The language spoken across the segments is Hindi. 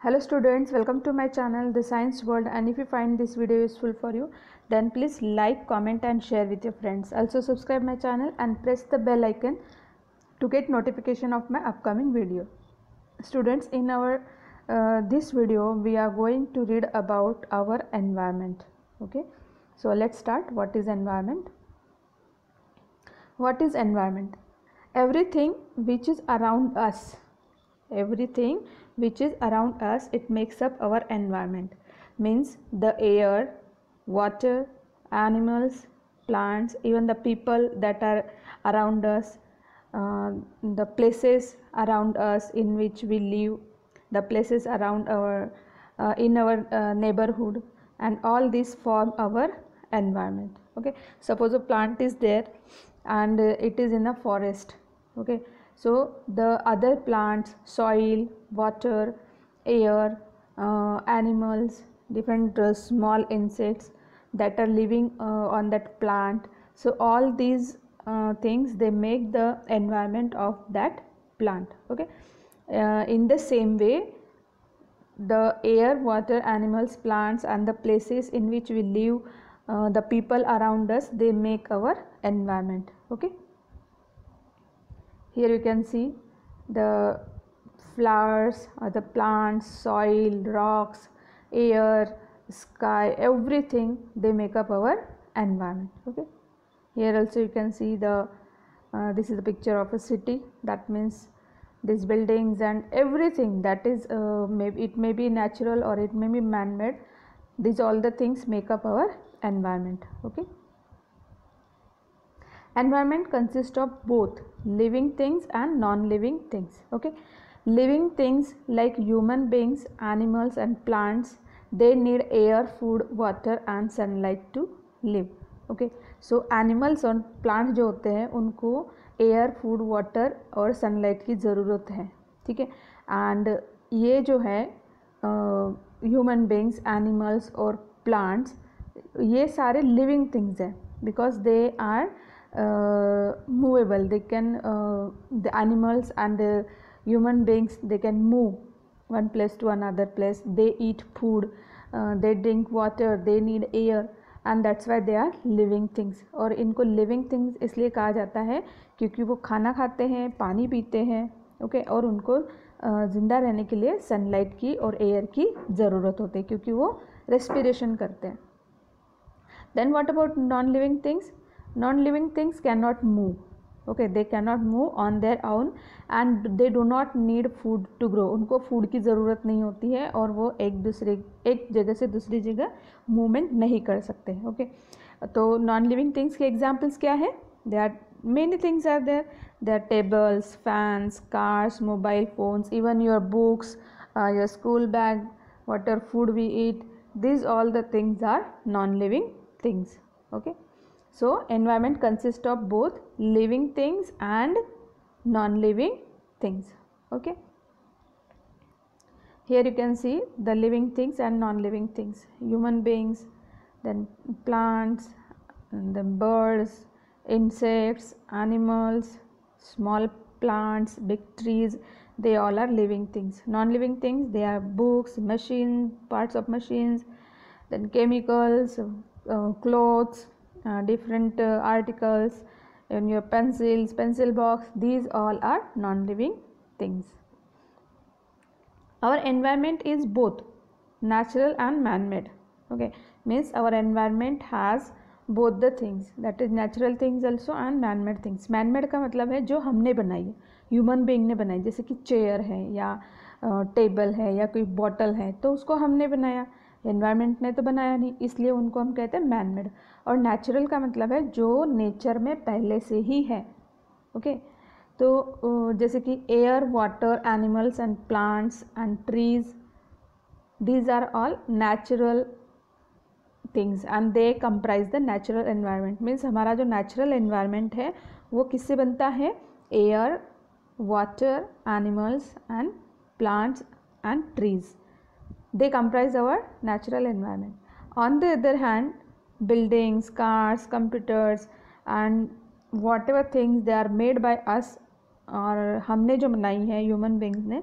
Hello students, welcome to my channel The Science World, and if you find this video useful for you, then please like, comment and share with your friends. Also subscribe my channel and press the bell icon to get notification of my upcoming video. Students, in our this video we are going to read about our environment. Okay, so let's start. What is environment? What is environment? Everything which is around us, everything which is around us, it makes up our environment. Means the air, water, animals, plants, even the people that are around us, the places around us in which we live, the places around our in our neighborhood, and all these form our environment. Okay, suppose a plant is there and it is in a forest. Okay, so the other plants, soil, water, air, animals, different small insects that are living on that plant, so all these things, they make the environment of that plant. Okay, in the same way, the air, water, animals, plants and the places in which we live, the people around us, they make our environment. Okay, here you can see the flowers, the plants, soil, rocks, air, sky, everything, they make up our environment. Okay, here also you can see the this is a picture of a city. That means these buildings and everything that is it may be natural or it may be man-made. These all the things make up our environment. Okay, environment consists of both living things and non-living things. Okay, living things like human beings, animals and plants, they need air, food, water and sunlight to live. Okay, so animals और plants जो होते हैं उनको air, food, water और sunlight की ज़रूरत है. ठीक है, and ये जो है human beings, animals और plants, ये सारे living things हैं because they are movable. They can the animals and the human beings, they can move one place to another place. They eat food, they drink water, they need air, and that's why they are living things. और इनको living things इसलिए कहा जाता है क्योंकि वो खाना खाते हैं, पानी पीते हैं. ओके, और उनको ज़िंदा रहने के लिए सनलाइट की और एयर की ज़रूरत होती है क्योंकि वो रेस्पिरेशन करते हैं. Then what about non-living things? Non-living things cannot move. Okay, they cannot move on their own and they do not need food to grow. उनको फूड की ज़रूरत नहीं होती है और वो एक जगह से दूसरी जगह मूवमेंट नहीं कर सकते. ओके, तो नॉन लिविंग थिंग्स के एग्जाम्पल्स क्या है? They are many things are there. They are tables, fans, cars, mobile phones, even your books, your school bag, whatever food we eat, these all the things are non-living things. Okay, so environment consists of both living things and non-living things. Okay, here you can see the living things and non-living things. Human beings, then plants, and then birds, insects, animals, small plants, big trees, they all are living things. Non-living things, they are books, machines, parts of machines, then chemicals, clothes, different articles, and your pencils, pencil box, these all are non-living things. Our environment is both natural and man-made. Okay, means our environment has both the things, that is natural things also and man-made things. Man-made का मतलब है जो हमने बनाई है, ह्यूमन बीइंग ने बनाई. जैसे कि चेयर है या टेबल है या कोई बॉटल है, तो उसको हमने बनाया, एनवायरनमेंट ने तो बनाया नहीं, इसलिए उनको हम कहते हैं मैन मेड. और नेचुरल का मतलब है जो नेचर में पहले से ही है. ओके, तो जैसे कि air, water, animals and plants and trees, these are all natural things and they comprise the natural environment. Means हमारा जो नेचुरल एनवायरनमेंट है वो किससे बनता है? Air, water, animals and plants and trees, they comprise our natural environment. On the other hand, buildings, cars, computers and whatever things they are made by us, और हमने जो बनाई है ह्यूमन बींग्स ने,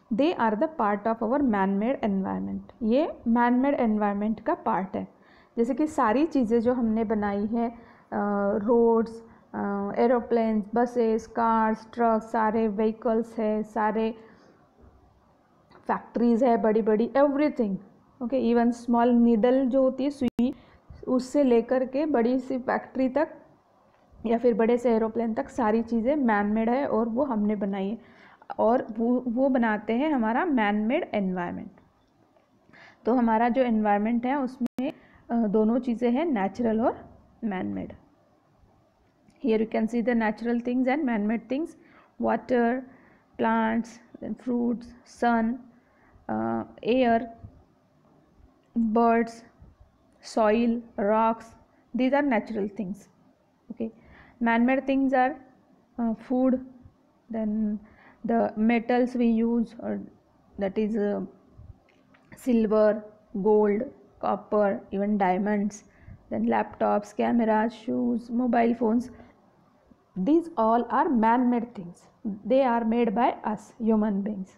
they are the part of our man made environment. ये मैन मेड एनवायरनमेंट का पार्ट है। जैसे कि सारी चीज़ें जो हमने बनाई है, roads, aeroplanes, buses, cars, truck, सारे व्हीकल्स है, सारे फैक्ट्रीज़ है बड़ी बड़ी, everything, okay, even small needle जो होती है सुई, उससे लेकर के बड़ी सी फैक्ट्री तक या फिर बड़े से एरोप्लेन तक सारी चीज़ें मैन मेड है और वो हमने बनाई है, और वो बनाते हैं हमारा मैन मेड एनवायरनमेंट। तो हमारा जो एनवायरनमेंट है उसमें दोनों चीज़ें हैं, नेचुरल और man made. Here you can see the natural things and man made things, water, plants, then fruits, sun, air, birds, soil, rocks, these are natural things. Okay, man-made things are food, then the metals we use, or that is silver, gold, copper, even diamonds, then laptops, cameras, shoes, mobile phones, these all are man-made things. They are made by us human beings.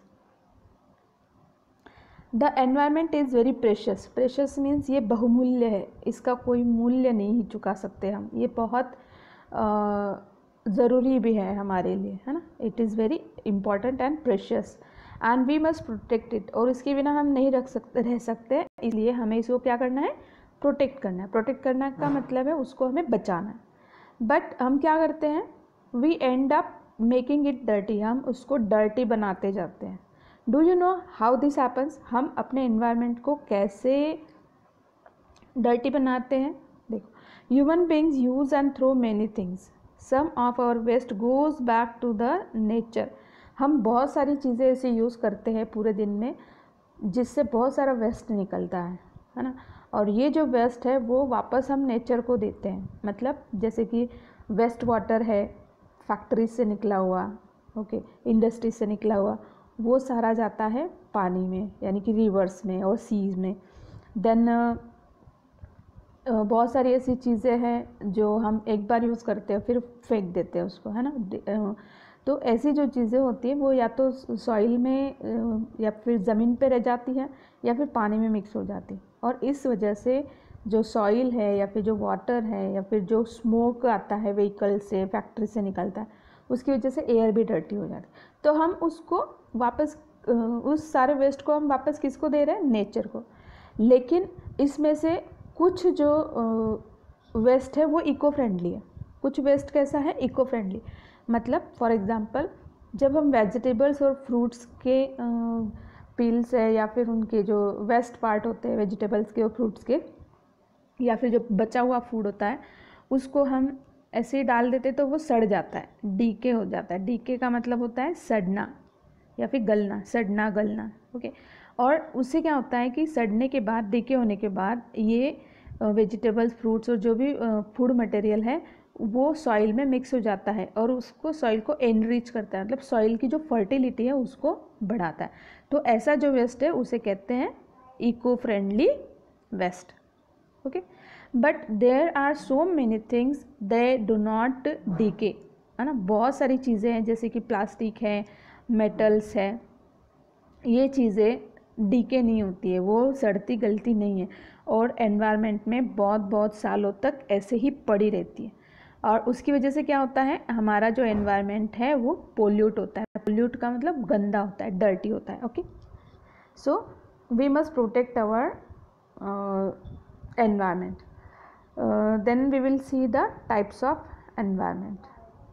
The environment is very precious. Precious means ये बहुमूल्य है, इसका कोई मूल्य नहीं चुका सकते हम, ये बहुत ज़रूरी भी है हमारे लिए, है ना। It is very important and precious and we must protect it. और इसके बिना हम नहीं रह सकते, इसलिए हमें इसको क्या करना है, प्रोटेक्ट करना है। प्रोटेक्ट करना का मतलब है उसको हमें बचाना है। बट हम क्या करते हैं, we end up making it dirty, हम उसको डर्टी बनाते जाते हैं। Do you know how this happens? हम अपने एनवायरनमेंट को कैसे डर्टी बनाते हैं? देखो, human beings use and throw many things, some of our waste goes back to the nature. हम बहुत सारी चीज़ें ऐसे यूज़ करते हैं पूरे दिन में जिससे बहुत सारा वेस्ट निकलता है ना। और ये जो वेस्ट है वो वापस हम नेचर को देते हैं। मतलब जैसे कि वेस्ट वाटर है, फैक्ट्री से निकला हुआ, ओके, इंडस्ट्री से निकला हुआ, वो सारा जाता है पानी में, यानी कि रिवर्स में और सीज में। देन बहुत सारी ऐसी चीज़ें हैं जो हम एक बार यूज़ करते हैं फिर फेंक देते हैं उसको, है ना। तो ऐसी जो चीज़ें होती हैं वो या तो सॉइल में या फिर ज़मीन पे रह जाती है या फिर पानी में मिक्स हो जाती है। और इस वजह से जो सॉइल है या फिर जो वाटर है या फिर जो स्मोक आता है व्हीकल से, फैक्ट्री से निकलता है, उसकी वजह से एयर भी डर्टी हो जाती है। तो हम उसको वापस, उस सारे वेस्ट को हम वापस किसको दे रहे हैं, नेचर को। लेकिन इसमें से कुछ जो वेस्ट है वो इको फ्रेंडली है, कुछ वेस्ट कैसा है, इको फ्रेंडली। मतलब फॉर एग्ज़ाम्पल जब हम वेजिटेबल्स और फ्रूट्स के पील्स है या फिर उनके जो वेस्ट पार्ट होते हैं वेजिटेबल्स के और फ्रूट्स के, या फिर जो बचा हुआ फूड होता है उसको हम ऐसे ही डाल देते तो वो सड़ जाता है, डीके हो जाता है। डीके का मतलब होता है सड़ना या फिर गलना, सड़ना गलना, ओके। और उससे क्या होता है कि सड़ने के बाद, डीके होने के बाद ये वेजिटेबल्स, फ्रूट्स और जो भी फूड मटेरियल है वो सॉइल में मिक्स हो जाता है और उसको, सॉइल को एनरिच करता है, मतलब सॉइल की जो फर्टिलिटी है उसको बढ़ाता है। तो ऐसा जो वेस्ट है उसे कहते हैं eco friendly waste, okay. But there are so many things they do not decay, है ना। बहुत सारी चीज़ें हैं जैसे कि प्लास्टिक है, मेटल्स है, ये चीज़ें डीके नहीं होती है, वो सड़ती गलती नहीं है और एनवायरनमेंट में बहुत बहुत सालों तक ऐसे ही पड़ी रहती है। और उसकी वजह से क्या होता है, हमारा जो एनवायरनमेंट है वो पोल्यूट होता है। पोल्यूट का मतलब गंदा होता है, डर्टी होता है, okay. So we must protect our environment. Then we will see the types of environment.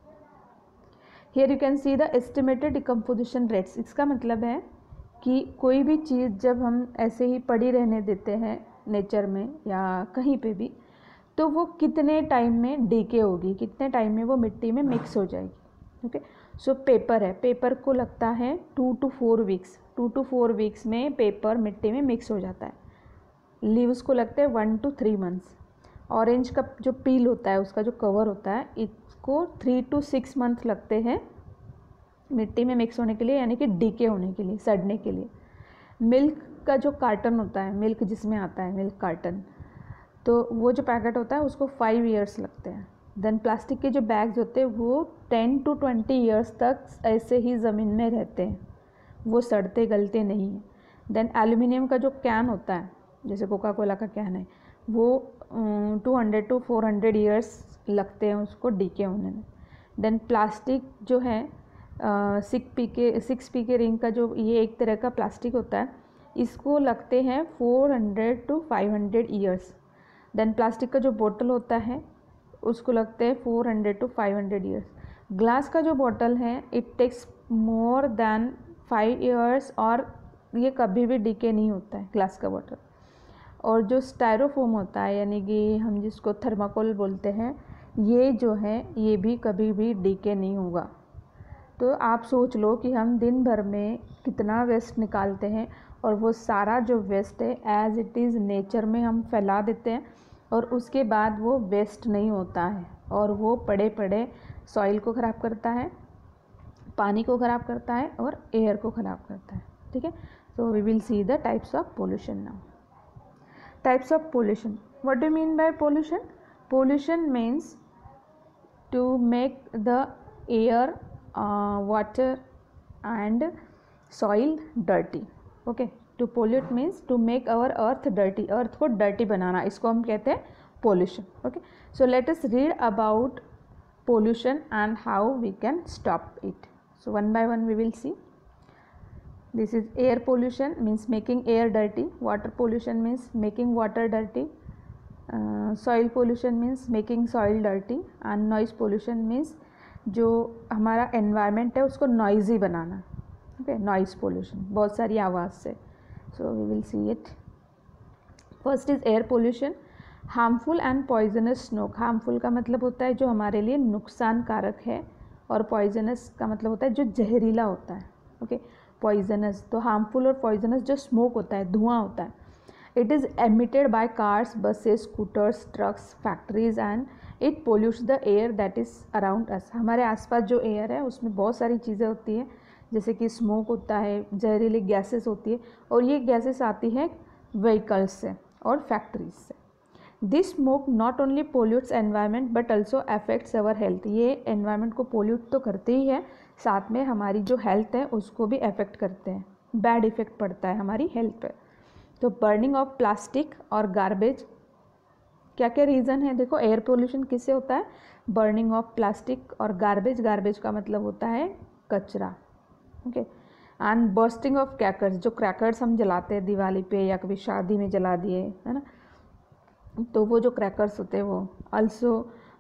Here you can see the estimated decomposition rates. इसका मतलब है कि कोई भी चीज़ जब हम ऐसे ही पड़ी रहने देते हैं नेचर में या कहीं पे भी, तो वो कितने टाइम में डीके होगी, कितने टाइम में वो मिट्टी में मिक्स हो जाएगी, ओके। सो पेपर है, पेपर को लगता है 2 to 4 वीक्स, 2 to 4 वीक्स में पेपर मिट्टी में मिक्स हो जाता है। लीव्स को लगते हैं 1 to 3 मंथ्स। ऑरेंज का जो पील होता है, उसका जो कवर होता है, इसको 3 to 6 मंथ लगते हैं मिट्टी में मिक्स होने के लिए, यानी कि डीके होने के लिए, सड़ने के लिए। मिल्क का जो कार्टन होता है, मिल्क जिसमें आता है मिल्क कार्टन, तो वो जो पैकेट होता है उसको 5 ईयर्स लगते हैं। देन प्लास्टिक के जो बैग्स होते हैं वो 10 to 20 ईयर्स तक ऐसे ही ज़मीन में रहते हैं, वो सड़ते गलते नहीं हैं। देन एल्यूमिनियम का जो कैन होता है, जैसे कोका कोला का कैन है, वो 200 to 400 ईयर्स लगते हैं उसको डीके होने में। देन प्लास्टिक जो है 6 पी के रिंग का, जो ये एक तरह का प्लास्टिक होता है, इसको लगते हैं 400 to 500 ईयर्स। देन प्लास्टिक का जो बोतल होता है उसको लगते हैं 400 to 500 ईयर्स। ग्लास का जो बोतल है it takes more than 5 years, और ये कभी भी डीके नहीं होता है ग्लास का बोतल। और जो स्टायरोफोम होता है, यानी कि हम जिसको थर्माकोल बोलते हैं, ये जो है ये भी कभी भी डीके नहीं होगा। तो आप सोच लो कि हम दिन भर में कितना वेस्ट निकालते हैं, और वो सारा जो वेस्ट है एज इट इज़ नेचर में हम फैला देते हैं, और उसके बाद वो वेस्ट नहीं होता है, और वो पड़े पड़े सॉइल को ख़राब करता है, पानी को ख़राब करता है, और एयर को ख़राब करता है। ठीक है, so we will see the types of pollution now. Types of pollution, what do mean by pollution? Pollution means to make the air, water and soil dirty. Okay, to pollute means to make our earth dirty, earth को dirty बनाना, इसको हम कहते हैं pollution. Okay, so let us read about pollution and how we can stop it. So one by one we will see. This is air pollution, means making air dirty. Water pollution means making water dirty. Soil pollution means making soil dirty, and noise pollution means जो हमारा एनवायरनमेंट है उसको नॉइज़ी बनाना। ओके, नॉइज़ पोल्यूशन, बहुत सारी आवाज़ से। So we will see it. First is air pollution, harmful and poisonous smoke. Harmful का मतलब होता है जो हमारे लिए नुकसान कारक है, और पॉइजनस का मतलब होता है जो जहरीला होता है। ओके, पॉइजनस, तो हार्मफुल और पॉइजनस जो स्मोक होता है, धुआं होता है, it is emitted by cars, buses, scooters, trucks, factories and it pollutes the air that is around us. हमारे आसपास जो एयर है उसमें बहुत सारी चीज़ें होती हैं, जैसे कि स्मोक होता है, जहरीली गैसेस होती है, और ये गैसेस आती हैं व्हीकल्स से और फैक्ट्रीज से। This smoke not only pollutes environment but also affects our health. ये एनवायरनमेंट को पोल्यूट तो करते ही है, साथ में हमारी जो हेल्थ है उसको भी अफेक्ट करते हैं, बैड इफेक्ट पड़ता है हमारी हेल्थ पर। तो बर्निंग ऑफ प्लास्टिक और गार्बेज, क्या क्या रीज़न है? देखो, एयर पोल्यूशन किससे होता है? बर्निंग ऑफ प्लास्टिक और गार्बेज। गार्बेज का मतलब होता है कचरा। Okay, and bursting of crackers, जो क्रैकर्स हम जलाते हैं दिवाली पे या कभी शादी में जला दिए, है ना, तो वो जो क्रैकर्स होते हैं वो also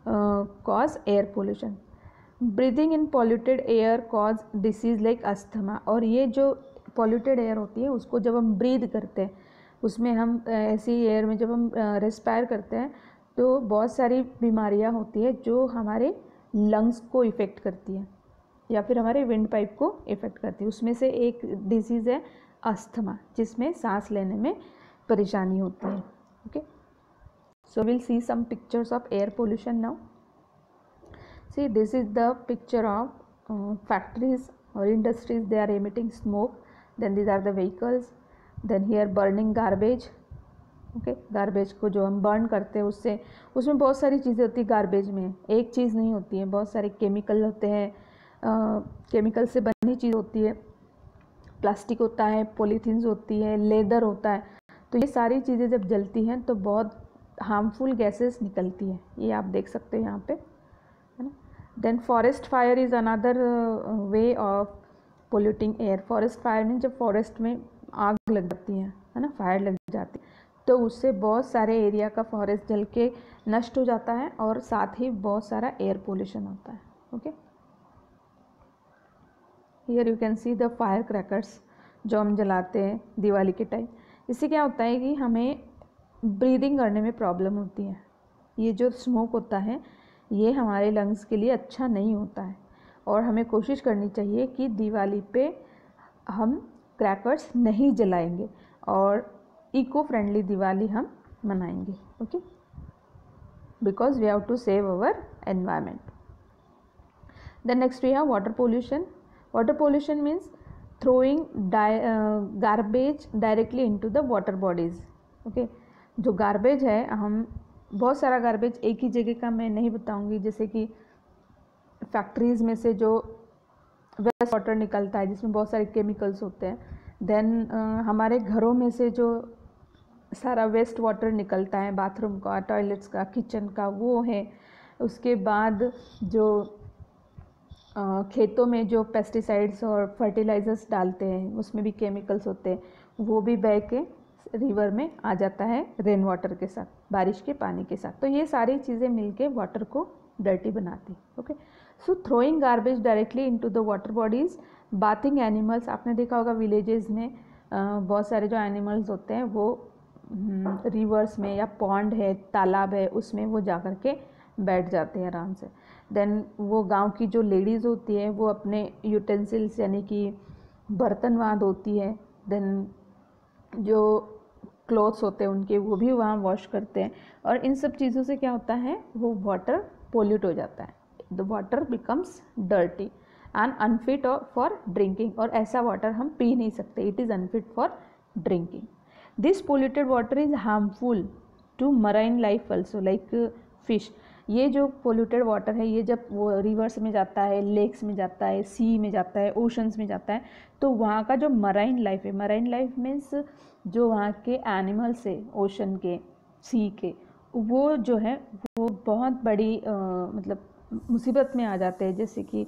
cause air pollution. Breathing in polluted air cause diseases like asthma. और ये जो पॉल्यूटेड एयर होती है उसको जब हम ब्रीद करते हैं, उसमें हम ऐसी एयर में जब हम रेस्पायर करते हैं तो बहुत सारी बीमारियां होती है जो हमारे लंग्स को इफ़ेक्ट करती है या फिर हमारे विंड पाइप को इफ़ेक्ट करती है। उसमें से एक डिजीज़ है अस्थमा, जिसमें सांस लेने में परेशानी होती है। Okay, so will see some pictures of air pollution now. See, this is the picture of factories or industries, they are emitting smoke. Then these are the vehicles. Then here burning garbage. Okay, garbage को जो हम burn करते हैं उसमें बहुत सारी चीज़ें होती है। गार्बेज में एक चीज़ नहीं होती है, बहुत सारे केमिकल होते हैं, केमिकल से बनी चीज़ होती है, प्लास्टिक होता है, पॉलीथीन्स होती है, लेदर होता है। तो ये सारी चीज़ें जब जलती हैं तो बहुत हार्मफुल गैसेस निकलती है, ये आप देख सकते हो यहाँ पे, है ना। Then forest fire is another way of polluting air. Forest fire mean जब फॉरेस्ट में आग लग जाती है ना, फायर लग जाती है, तो उससे बहुत सारे एरिया का फॉरेस्ट जल के नष्ट हो जाता है और साथ ही बहुत सारा एयर पोल्यूशन होता है। Okay, here you can see the fire crackers जो हम जलाते हैं दिवाली के टाइम। इससे क्या होता है कि हमें ब्रीदिंग करने में प्रॉब्लम होती है। ये जो स्मोक होता है ये हमारे लंग्स के लिए अच्छा नहीं होता है, और हमें कोशिश करनी चाहिए कि दिवाली पे हम क्रैकर्स नहीं जलाएंगे और इको फ्रेंडली दिवाली हम मनाएंगे। Okay, because we have to save our environment. Then next we have water pollution. Water pollution means throwing garbage directly into the water bodies. Okay, जो गार्बेज है, हम बहुत सारा गार्बेज एक ही जगह का मैं नहीं बताऊंगी, जैसे कि फैक्ट्रीज़ में से जो वेस्ट वाटर निकलता है जिसमें बहुत सारे केमिकल्स होते हैं। देन हमारे घरों में से जो सारा वेस्ट वाटर निकलता है, बाथरूम का, टॉयलेट्स का, किचन का, वो है। उसके बाद जो खेतों में जो पेस्टिसाइड्स और फर्टिलाइज़र्स डालते हैं उसमें भी केमिकल्स होते हैं, वो भी बह के रिवर में आ जाता है रेन वाटर के साथ, बारिश के पानी के साथ। तो ये सारी चीज़ें मिलके वाटर को डर्टी बनाती। Okay, so throwing garbage directly into the water bodies, bathing animals, आपने देखा होगा विलेजेस में बहुत सारे जो एनिमल्स होते हैं वो रिवर्स में या पॉन्ड है, तालाब है, उसमें वो जा कर के बैठ जाते हैं आराम से। देन वो गांव की जो लेडीज़ होती है वो अपने यूटेंसिल्स यानी कि बर्तन वहाँ धोती है। देन जो क्लॉथ्स होते हैं उनके वो भी वहाँ वॉश करते हैं। और इन सब चीज़ों से क्या होता है, वो वाटर पोल्यूट हो जाता है, the water becomes dirty and unfit for drinking. और ऐसा वाटर हम पी नहीं सकते, it is unfit for drinking. This polluted water is harmful to marine life also like fish. ये जो पोल्यूटेड वाटर है ये जब वो रिवर्स में जाता है, लेक्स में जाता है, सी में जाता है, ओशंस में जाता है, तो वहाँ का जो मराइन लाइफ है, मराइन लाइफ मीन्स जो वहाँ के एनिमल्स है ओशन के, सी के, वो जो है वो बहुत बड़ी मतलब मुसीबत में आ जाते हैं। जैसे कि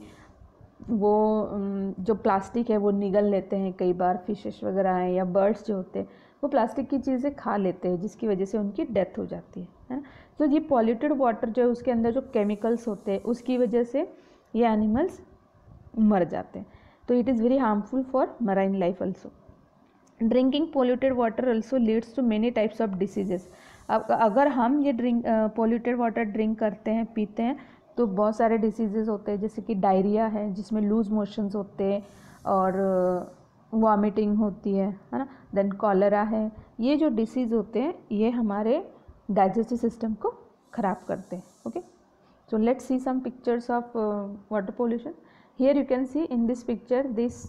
वो जो प्लास्टिक है वो निगल लेते हैं, कई बार फिशेस वगैरह हैं या बर्ड्स जो होते हैं वो प्लास्टिक की चीज़ें खा लेते हैं, जिसकी वजह से उनकी डेथ हो जाती है ना। तो ये पॉल्यूटेड वाटर जो है उसके अंदर जो केमिकल्स होते हैं उसकी वजह से ये एनिमल्स मर जाते हैं। तो it is very harmful for marine life also. Drinking polluted water also leads to many types of diseases. अब अगर हम ये पोल्यूटेड वाटर ड्रिंक करते हैं, पीते हैं, तो बहुत सारे डिसीजेस होते हैं, जैसे कि डायरिया है जिसमें लूज मोशंस होते हैं और वॉमिटिंग होती है ना। देन कॉलरा है। ये जो डिसीज़ होते हैं ये हमारे डाइजेस्टिव सिस्टम को ख़राब करते हैं। Okay, so let's see some pictures of water pollution. Here you can see in this picture this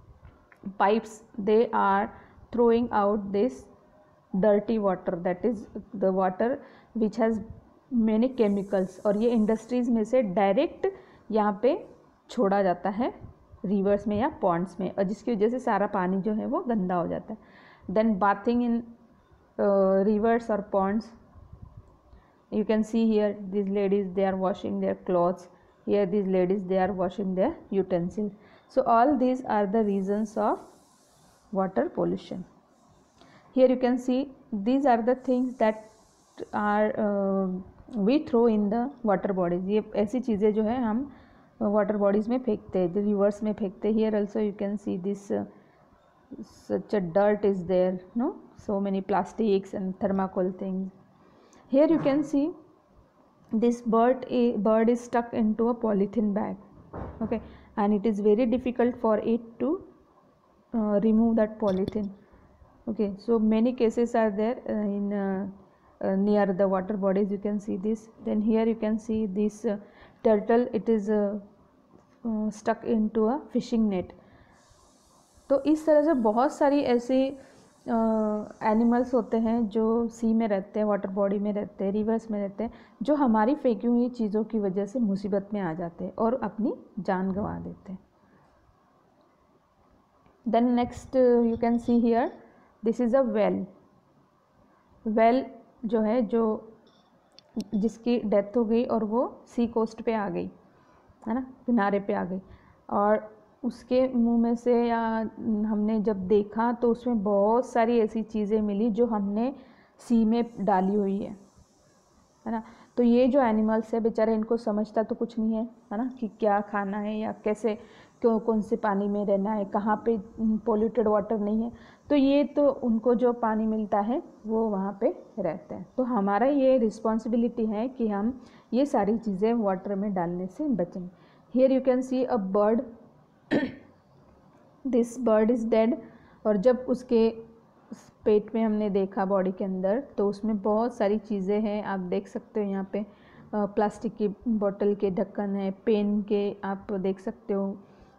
pipes, they are throwing out this dirty water, that is the water which has many chemicals, और ये इंडस्ट्रीज़ में से डायरेक्ट यहाँ पे छोड़ा जाता है रिवर्स में या पॉन्ड्स में, और जिसकी वजह से सारा पानी जो है वो गंदा हो जाता है। देन बाथिंग इन रिवर्स और ponds, you can see here these ladies they are washing their clothes, here these ladies they are washing their utensils. So all these are the reasons of water pollution. Here you can see these are the things that are we throw in the water bodies. ये ऐसी चीज़ें जो है हम वाटर बॉडीज़ में फेंकते हैं, जो रिवर्स में फेंकते हैं। Here also you can see this such a dirt is there, no, so many plastics and thermocol things. Here you can see this bird is stuck into a polythene bag, okay, and it is very difficult for it to remove that polythene. Okay, so many cases are there in near the water bodies. You can see this. Then here you can see this turtle, it is stuck into a fishing net. तो इस तरह से बहुत सारी ऐसी एनिमल्स होते हैं जो सी में रहते हैं, वाटर बॉडी में रहते हैं, रिवर्स में रहते हैं, जो हमारी फेंकी हुई चीज़ों की वजह से मुसीबत में आ जाते हैं और अपनी जान गंवा देते हैं। Then next you can see here this is a well. Well जो है, जो जिसकी डेथ हो गई और वो सी कोस्ट पे आ गई है ना, किनारे पे आ गई, और उसके मुंह में से या हमने जब देखा तो उसमें बहुत सारी ऐसी चीज़ें मिली जो हमने सी में डाली हुई है ना। तो ये जो एनिमल्स है बेचारे, इनको समझता तो कुछ नहीं है ना, कि क्या खाना है या कैसे क्यों कौन से पानी में रहना है, कहाँ पे पोल्यूटेड वाटर नहीं है। तो ये तो उनको जो पानी मिलता है वो वहाँ पे रहते हैं। तो हमारा ये रिस्पॉन्सिबिलिटी है कि हम ये सारी चीज़ें वाटर में डालने से बचें। Here you can see a bird, this bird is dead. और जब उसके पेट में हमने देखा बॉडी के अंदर, तो उसमें बहुत सारी चीज़ें हैं, आप देख सकते हो यहाँ पे प्लास्टिक की बोतल के ढक्कन है, पेन के आप देख सकते हो,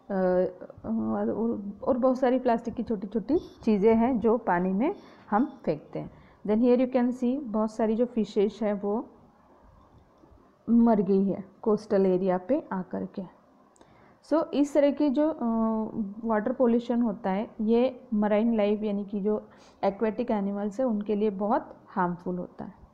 और बहुत सारी प्लास्टिक की छोटी छोटी चीज़ें हैं जो पानी में हम फेंकते हैं। Then here you can see बहुत सारी जो फिशेस है वो मर गई है कोस्टल एरिया पे आकर के। सो इस तरह की जो वाटर पोल्यूशन होता है ये मराइन लाइफ यानी कि जो एक्वेटिक एनिमल्स है उनके लिए बहुत हार्मफुल होता है।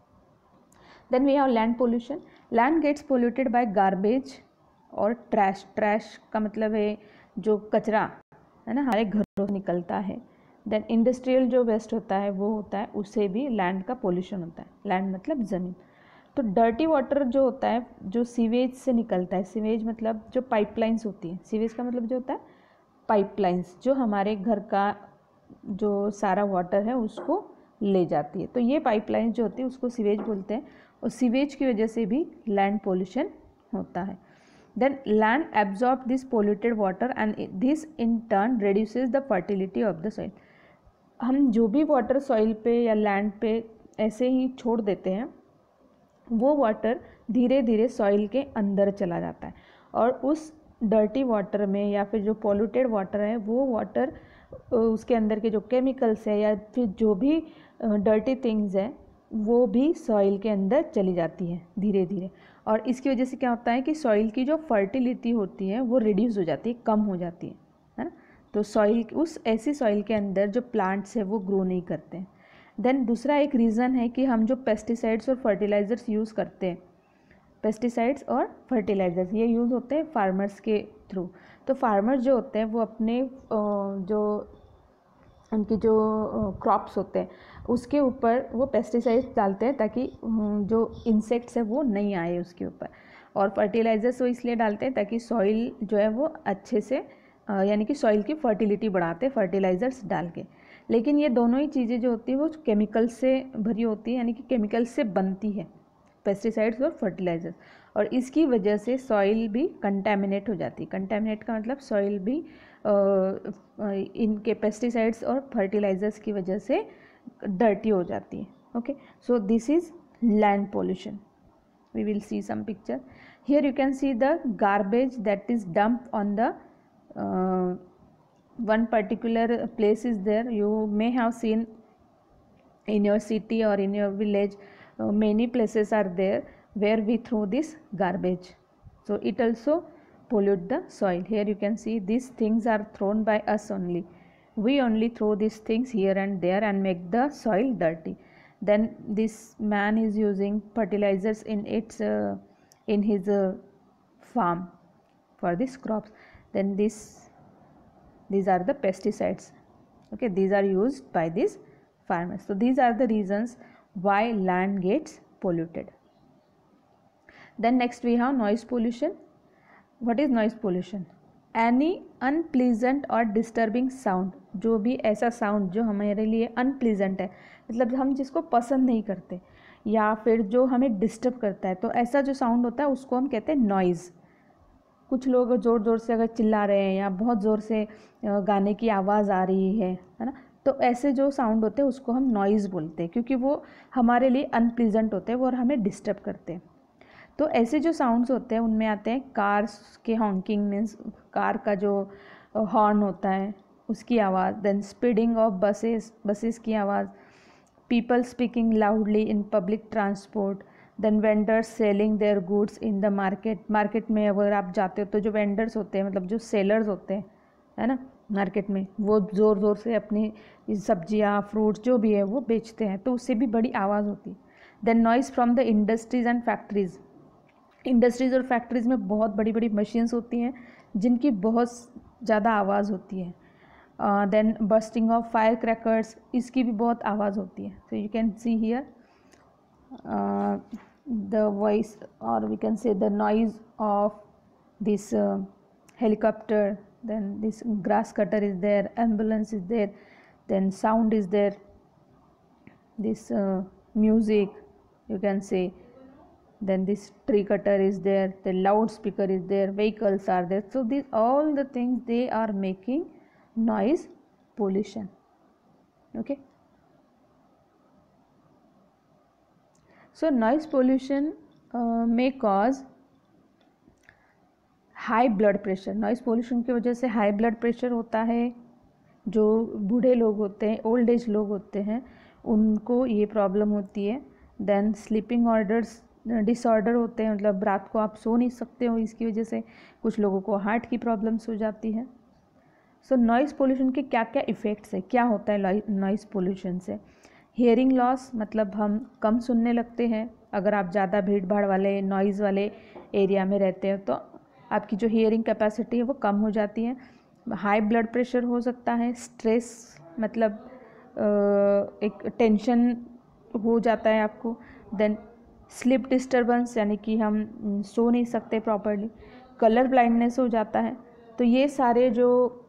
Then we have land pollution. Land gets polluted by garbage और ट्रैश। ट्रैश का मतलब है जो कचरा है ना, हमारे घरों से निकलता है। देन इंडस्ट्रियल जो वेस्ट होता है वो होता है, उससे भी लैंड का पोल्यूशन होता है। लैंड मतलब ज़मीन। तो डर्टी वाटर जो होता है जो सीवेज से निकलता है, सीवेज मतलब जो पाइपलाइंस होती है, सीवेज का मतलब जो होता है पाइपलाइंस, जो हमारे घर का जो सारा वाटर है उसको ले जाती है। तो ये पाइपलाइंस जो होती है उसको सीवेज बोलते हैं, और सीवेज की वजह से भी लैंड पोल्यूशन होता है। Then land absorb this polluted water and this in turn reduces the fertility of the soil. हम जो भी वाटर सॉइल पे या लैंड पे ऐसे ही छोड़ देते हैं वो वाटर धीरे धीरे सॉइल के अंदर चला जाता है, और उस डर्टी वाटर में या फिर जो पॉल्यूटेड वाटर है वो वाटर उसके अंदर के जो केमिकल्स है या फिर जो भी डर्टी थिंग्स है वो भी सॉइल के अंदर चली जाती है धीरे धीरे। और इसकी वजह से क्या होता है कि सॉइल की जो फर्टिलिटी होती है वो रिड्यूस हो जाती है, कम हो जाती है ना। तो सॉइल, उस ऐसी सॉइल के अंदर जो प्लांट्स है वो ग्रो नहीं करते हैं। देन दूसरा एक रीज़न है कि हम जो पेस्टिसाइड्स और फर्टिलाइज़र्स यूज़ करते हैं, पेस्टिसाइड्स और फर्टिलाइज़र्स ये यूज़ होते हैं फार्मर्स के थ्रू। तो फार्मर्स जो होते हैं वो अपने जो उनकी जो क्रॉप्स होते हैं उसके ऊपर वो पेस्टिसाइड्स डालते हैं ताकि जो इंसेक्ट्स है वो नहीं आए उसके ऊपर, और फर्टिलाइज़र्स वो इसलिए डालते हैं ताकि सॉइल जो है वो अच्छे से यानी कि सॉइल की फर्टिलिटी बढ़ाते हैं फर्टिलाइज़र्स डाल के। लेकिन ये दोनों ही चीज़ें जो होती हैं वो केमिकल से भरी होती है, यानी कि केमिकल से बनती है पेस्टिसाइड्स और फर्टिलाइज़र्स, और इसकी वजह से सॉइल भी कंटेमिनेट हो जाती है। कंटेमिनेट का मतलब सॉइल भी इनके पेस्टिसाइड्स और फर्टिलाइज़र्स की वजह से डर्टी हो जाती है। Okay, so this is land pollution. We will see some picture here. You can see the garbage that is dump on the one particular place is there. You may have seen in your city or in your village many places are there where we throw this garbage, so it also pollute the soil. Here you can see these things are thrown by us only. We only throw these things here and there and make the soil dirty. Then this man is using fertilizers in its in his farm for these crops. Then these are the pesticides. Okay, these are used by these farmers. So these are the reasons why land gets polluted. Then next we have noise pollution. What is noise pollution? Any unpleasant or disturbing sound, जो भी ऐसा sound जो हमारे लिए unpleasant है, मतलब हम जिसको पसंद नहीं करते या फिर जो हमें disturb करता है, तो ऐसा जो sound होता है उसको हम कहते हैं noise. कुछ लोग ज़ोर ज़ोर से अगर चिल्ला रहे हैं या बहुत ज़ोर से गाने की आवाज़ आ रही है ना, तो ऐसे जो साउंड होते हैं उसको हम नॉइज़ बोलते हैं, क्योंकि वो हमारे लिए अनप्लीजेंट होते हैं वो और हमें डिस्टर्ब करते हैं। तो ऐसे जो साउंड्स होते हैं उनमें आते हैं कार्स के हॉन्किंग, मीन्स कार का जो हॉर्न होता है उसकी आवाज़, देन स्पीडिंग ऑफ बसेस की आवाज़, people speaking loudly in public transport, then vendors selling their goods in the market. Market में अगर आप जाते हो तो जो वेंडर्स होते हैं, मतलब जो सेलर्स होते हैं है ना मार्केट में, वो ज़ोर ज़ोर से अपनी सब्जियां फ्रूट्स जो भी है वो बेचते हैं, तो उससे भी बड़ी आवाज़ होती है। Then noise from the industries and factories. Industries और फैक्ट्रीज़ में बहुत बड़ी बड़ी मशीन्स होती हैं जिनकी बहुत ज़्यादा आवाज़ होती है। Then bursting of fire crackers, इसकी भी बहुत आवाज़ होती है। So you can see here the voice, or we can say the noise of this helicopter, then this grass cutter is there, ambulance is there, then sound is there, this music you can say, then this tree cutter is there, the loudspeaker is there, vehicles are there. So these all the things they are making noise pollution. Okay, so noise pollution may cause high blood pressure. Noise pollution की वजह से हाई ब्लड प्रेशर होता है। जो बूढ़े लोग होते हैं, ओल्ड एज लोग होते हैं, उनको ये प्रॉब्लम होती है। देन स्लीपिंग डिसऑर्डर होते हैं, मतलब रात को आप सो नहीं सकते हो इसकी वजह से, कुछ लोगों को हार्ट की प्रॉब्लम्स हो जाती है। सो नॉइज़ पोल्यूशन के क्या क्या इफ़ेक्ट्स है, क्या होता है नॉइज़ पोल्यूशन से? हियरिंग लॉस, मतलब हम कम सुनने लगते हैं। अगर आप ज़्यादा भीड़ भाड़ वाले नॉइज़ वाले एरिया में रहते हो तो आपकी जो हियरिंग कैपेसिटी है वो कम हो जाती है। हाई ब्लड प्रेशर हो सकता है। स्ट्रेस, मतलब एक टेंशन हो जाता है आपको। देन स्लीप डिस्टर्बेंस, यानी कि हम सो नहीं सकते प्रॉपरली। कलर ब्लाइंडनेस हो जाता है। तो ये सारे जो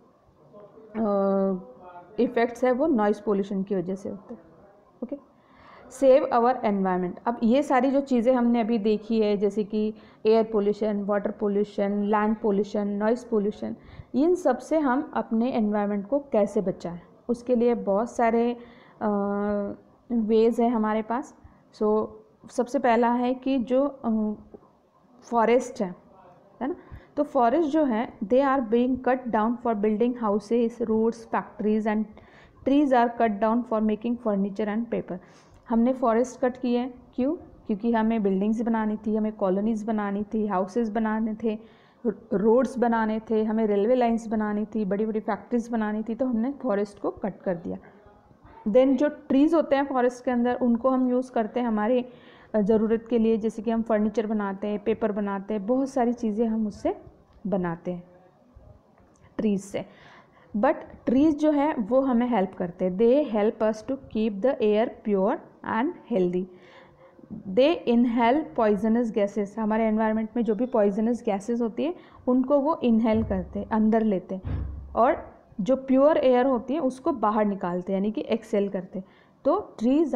इफ़ेक्ट्स है वो नॉइज़ पोल्यूशन की वजह से होते हैं। Okay, save our environment. अब ये सारी जो चीज़ें हमने अभी देखी है, जैसे कि air pollution, water pollution, land pollution, noise pollution, इन सब से हम अपने एनवायरनमेंट को कैसे बचाएं, उसके लिए बहुत सारे वेज़ है हमारे पास। सबसे पहला है कि जो फॉरेस्ट है ना, तो फॉरेस्ट जो है they are being cut down for building houses, roads, factories and trees are cut down for making furniture and paper. हमने फॉरेस्ट कट किए हैं, क्यों? क्योंकि हमें बिल्डिंग्स बनानी थी, हमें कॉलोनीज़ बनानी थी, हाउसेस बनाने थे, रोड्स बनाने थे, हमें रेलवे लाइंस बनानी थी, बड़ी बड़ी फैक्ट्रीज बनानी थी, तो हमने फॉरेस्ट को कट कर दिया। देन जो ट्रीज़ होते हैं फॉरेस्ट के अंदर, उनको हम यूज़ करते हैं हमारे ज़रूरत के लिए, जैसे कि हम फर्नीचर बनाते हैं, पेपर बनाते हैं, बहुत सारी चीज़ें हम उससे बनाते हैं ट्रीज़ से। बट ट्रीज़ जो है वो हमें हेल्प करते हैं, they help us to keep the air pure and healthy. They inhale poisonous gases, हमारे एनवायरनमेंट में जो भी पॉइजनस गैसेस होती है उनको वो इनहेल करते हैं, अंदर लेते हैं, और जो प्योर एयर होती है उसको बाहर निकालते हैं, यानी कि एक्सेल करते हैं। तो trees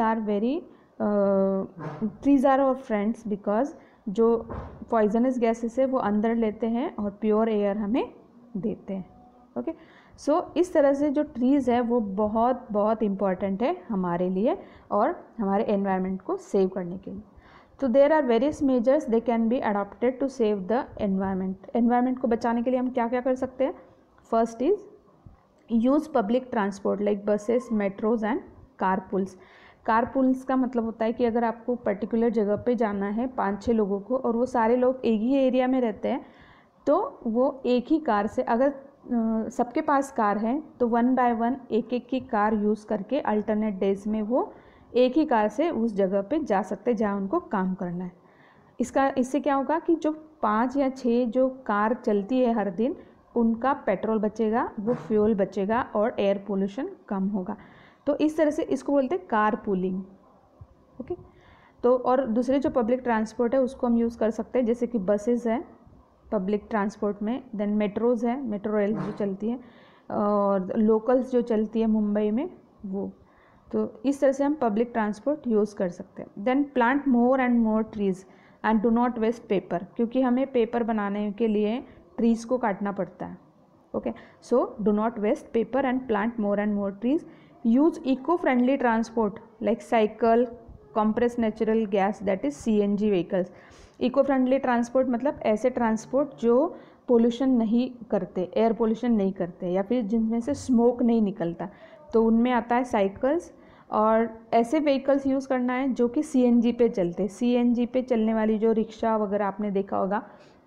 are our friends, because जो पॉइजनस गैसेस है वो अंदर लेते हैं और प्योर एयर हमें देते हैं। ओके, सो इस तरह से जो ट्रीज़ है वो बहुत बहुत इम्पॉर्टेंट है हमारे लिए और हमारे एनवायरनमेंट को सेव करने के लिए। तो there are various measures they can be adopted to save the environment. Environment को बचाने के लिए हम क्या क्या कर सकते हैं? First is use public transport like buses, metros and carpools. Carpools का मतलब होता है कि अगर आपको पर्टिकुलर जगह पे जाना है 5-6 लोगों को, और वो सारे लोग एक ही एरिया में रहते हैं, तो वो एक ही कार से, अगर सबके पास कार है तो 1 बाय 1 एक एक की कार यूज़ करके अल्टरनेट डेज में वो एक ही कार से उस जगह पे जा सकते हैं जहाँ उनको काम करना है। इससे क्या होगा कि जो 5 या 6 जो कार चलती है हर दिन, उनका पेट्रोल बचेगा, वो फ्यूल बचेगा और एयर पोल्यूशन कम होगा। तो इस तरह से इसको बोलते हैं कार पूलिंग। ओके, तो और दूसरे जो पब्लिक ट्रांसपोर्ट है उसको हम यूज़ कर सकते हैं, जैसे कि बसेस है पब्लिक ट्रांसपोर्ट में, देन मेट्रोज़ है, मेट्रो रेल जो चलती है, और लोकल्स जो चलती है मुंबई में वो। तो इस तरह से हम पब्लिक ट्रांसपोर्ट यूज़ कर सकते हैं। Then plant more and more trees and do not waste paper, क्योंकि हमें पेपर बनाने के लिए ट्रीज़ को काटना पड़ता है। Okay, so do not waste paper and plant more and more trees. Use eco friendly transport like cycle, compressed natural gas, that is CNG vehicles. Eco friendly transport मतलब ऐसे ट्रांसपोर्ट जो पोल्यूशन नहीं करते, एयर पोल्यूशन नहीं करते, या फिर जिनमें से स्मोक नहीं निकलता, तो उनमें आता है साइकिल्स। और ऐसे व्हीकल्स यूज़ करना है जो कि CNG पे चलते। CNG पे चलने वाली जो रिक्शा वगैरह आपने देखा होगा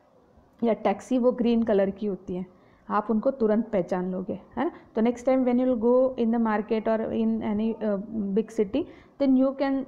या टैक्सी, वो ग्रीन कलर की होती है, आप उनको तुरंत पहचान लोगे, है ना। तो next time when you will go in the market और in any big city, then you can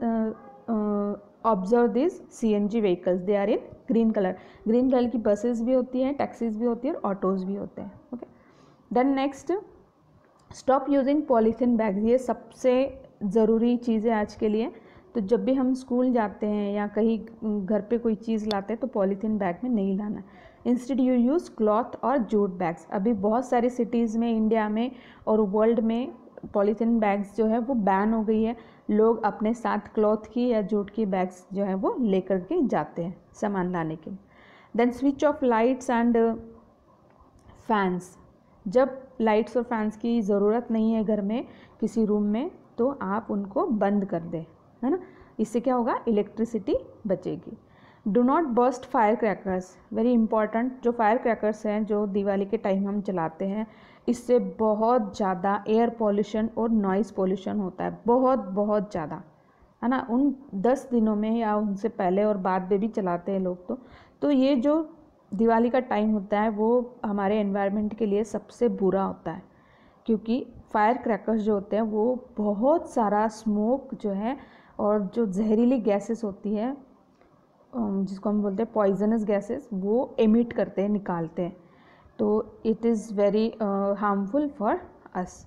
observe this CNG vehicles, they are in green colour. Green colour की बसेस भी होती हैं, टैक्सीज भी होती है और ऑटोज़ भी होते हैं। Okay, then next, stop using polythene bags. ये सबसे ज़रूरी चीज़ है आज के लिए। तो जब भी हम स्कूल जाते हैं या कहीं घर पे कोई चीज़ लाते हैं तो पॉलीथीन बैग में नहीं लाना। इंस्टेड यू यूज़ क्लॉथ और जूट बैग्स। अभी बहुत सारी सिटीज़ में, इंडिया में और वर्ल्ड में पॉलीथीन बैग्स जो है वो बैन हो गई है। लोग अपने साथ क्लॉथ की या जूट की बैग्स जो है वो लेकर के जाते हैं सामान लाने के लिए। Then switch off lights and fans. जब लाइट्स और फैंस की ज़रूरत नहीं है घर में, किसी रूम में, तो आप उनको बंद कर दें, है ना। इससे क्या होगा? इलेक्ट्रिसिटी बचेगी। Do not burst fire crackers, very important. जो फायर क्रैकर्स हैं जो दिवाली के टाइम हम चलाते हैं, इससे बहुत ज़्यादा एयर पॉल्यूशन और नॉइज़ पॉल्यूशन होता है, बहुत बहुत ज़्यादा। है ना, उन 10 दिनों में या उनसे पहले और बाद में भी चलाते हैं लोग। तो ये जो दिवाली का टाइम होता है वो हमारे एनवायरनमेंट के लिए सबसे बुरा होता है, क्योंकि फायर क्रैकर्स जो होते हैं वो बहुत सारा स्मोक जो है और जो जहरीली गैसेस होती है जिसको हम बोलते हैं पॉइजनस गैसेस, वो एमिट करते हैं, निकालते हैं। तो it is very harmful for us.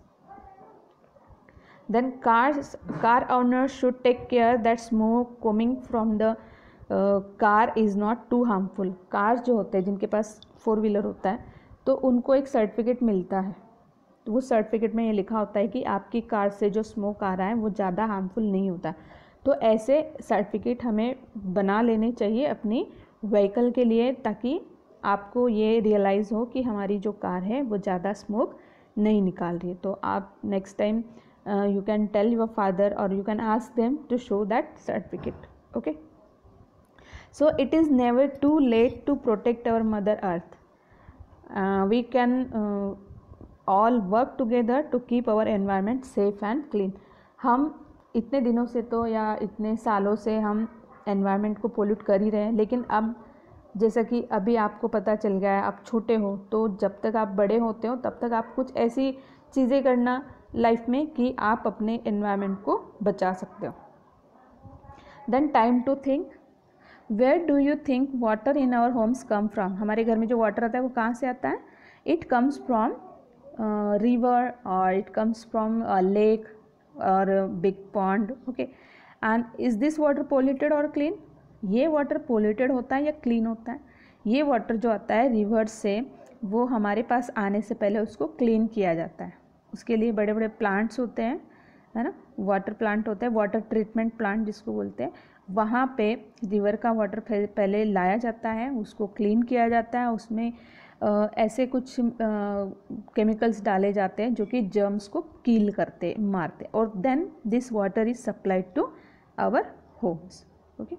Then car owners should take care that smoke coming from the car is not too harmful. Car जो होते हैं जिनके पास 4 व्हीलर होता है तो उनको एक सर्टिफिकेट मिलता है, तो वो सर्टिफिकेट में ये लिखा होता है कि आपकी कार से जो स्मोक आ रहा है वो ज़्यादा हार्मफुल नहीं होता। तो ऐसे सर्टिफिकेट हमें बना लेने चाहिए अपनी व्हीकल के लिए, ताकि आपको ये रियलाइज़ हो कि हमारी जो कार है वो ज़्यादा स्मोक नहीं निकाल रही है। तो आप next time you can tell your father or you can ask them to show that certificate. Okay, so it is never too late to protect our mother earth. We can all work together to keep our environment safe and clean. हम इतने दिनों से तो या इतने सालों से हम एनवायरनमेंट को पोल्यूट कर ही रहे हैं, लेकिन अब जैसा कि अभी आपको पता चल गया है, आप छोटे हो, तो जब तक आप बड़े होते हो तब तक आप कुछ ऐसी चीज़ें करना लाइफ में कि आप अपने एनवायरनमेंट को बचा सकते हो। Then time to think, where do you think water in our homes come from? हमारे घर में जो वाटर आता है वो कहाँ से आता है? इट कम्स फ्रॉम रिवर और इट कम्स फ्रॉम लेक और big pond. Okay, and is this water polluted और क्लीन? ये वाटर पोल्यूटेड होता है या क्लीन होता है? ये वाटर जो आता है रिवर से वो हमारे पास आने से पहले उसको क्लीन किया जाता है। उसके लिए बड़े बड़े प्लांट्स होते हैं, है ना, वाटर प्लांट होता है, वाटर ट्रीटमेंट प्लांट जिसको बोलते हैं। वहाँ पे रिवर का वाटर पहले लाया जाता है, उसको क्लीन किया जाता है, उसमें ऐसे कुछ केमिकल्स डाले जाते हैं जो कि जर्म्स को किल करते, मारते, और then this water is supplied to our homes. Okay,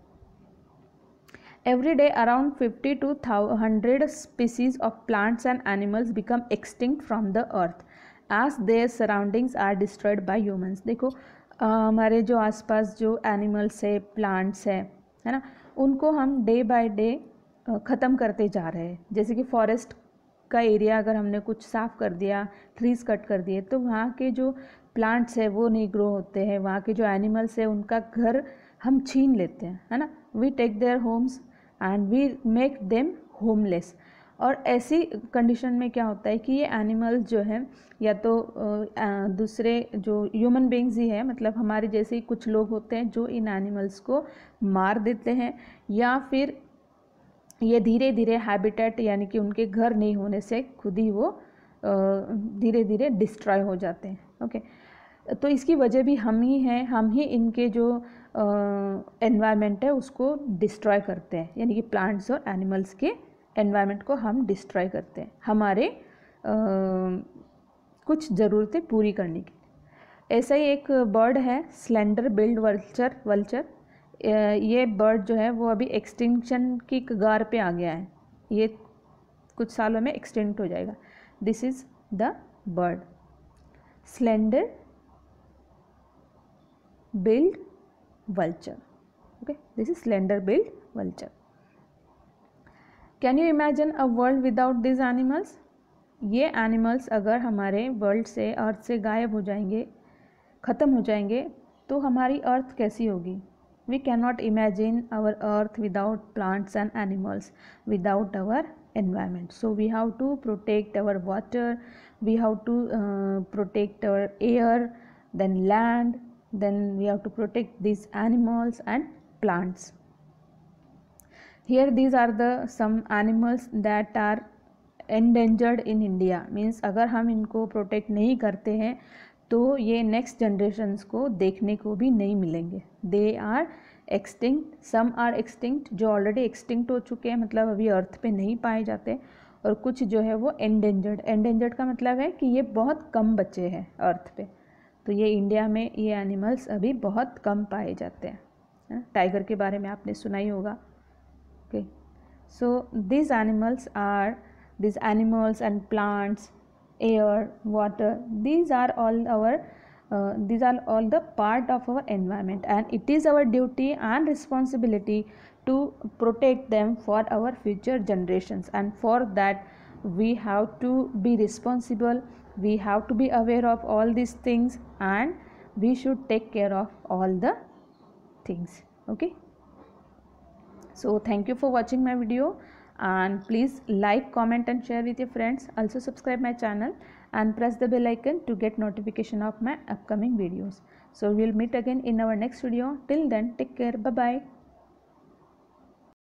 every day around 50 to 100 species of plants and animals become extinct from the earth as their surroundings are destroyed by humans. देखो हमारे जो आसपास जो एनिमल्स है, प्लांट्स है ना, उनको हम डे बाय डे ख़त्म करते जा रहे हैं। जैसे कि फॉरेस्ट का एरिया अगर हमने कुछ साफ़ कर दिया, ट्रीज़ कट कर दिए, तो वहाँ के जो प्लांट्स है वो नहीं ग्रो होते हैं, वहाँ के जो एनिमल्स है उनका घर हम छीन लेते हैं, है ना। We take their homes and we make them homeless. और ऐसी कंडीशन में क्या होता है कि ये एनिमल्स जो है या तो दूसरे जो ह्यूमन बींग्स ही है, मतलब हमारे जैसे ही कुछ लोग होते हैं जो इन एनिमल्स को मार देते हैं, या फिर ये धीरे धीरे हैबिटेट यानी कि उनके घर नहीं होने से खुद ही वो धीरे धीरे डिस्ट्रॉय हो जाते हैं। ओके, तो इसकी वजह भी हम ही हैं, हम ही इनके जो एनवायरनमेंट है उसको डिस्ट्रॉय करते हैं, यानी कि प्लांट्स और एनिमल्स के एनवायरनमेंट को हम डिस्ट्रॉय करते हैं हमारे कुछ ज़रूरतें पूरी करने के लिए। ऐसा ही एक बर्ड है स्लेंडर बिल्ड वल्चर। ये बर्ड जो है वो अभी एक्सटिंक्शन की कगार पे आ गया है, ये कुछ सालों में एक्सटिंक्ट हो जाएगा। This is the bird slender billed vulture. Okay, this is slender billed vulture. Can you imagine a world without these animals? ये एनिमल्स अगर हमारे वर्ल्ड से, अर्थ से गायब हो जाएंगे, ख़त्म हो जाएंगे, तो हमारी अर्थ कैसी होगी? We cannot imagine our earth without plants and animals, without our environment. So we have to protect our water, we have to protect our air, then land, then we have to protect these animals and plants. Here these are the some animals that are endangered in India. Means अगर हम इनको प्रोटेक्ट नहीं करते हैं तो ये नेक्स्ट जनरेशन्स को देखने को भी नहीं मिलेंगे। They are extinct, some are extinct, जो ऑलरेडी एक्सटिंक्ट हो चुके हैं, मतलब अभी अर्थ पे नहीं पाए जाते, और कुछ जो है वो एंडेंजर्ड। एंडेंजर्ड का मतलब है कि ये बहुत कम बचे हैं अर्थ पे। तो ये इंडिया में ये एनिमल्स अभी बहुत कम पाए जाते हैं। टाइगर के बारे में आपने सुना ही होगा। Okay, so this animals and plants, air, water, these are all our these are all the part of our environment, and it is our duty and responsibility to protect them for our future generations. And for that we have to be responsible, we have to be aware of all these things, and we should take care of all the things. Okay, so thank you for watching my video, and please like, comment and share with your friends. Also subscribe my channel and press the bell icon to get notification of my upcoming videos. So we'll meet again in our next video. Till then, take care. Bye bye.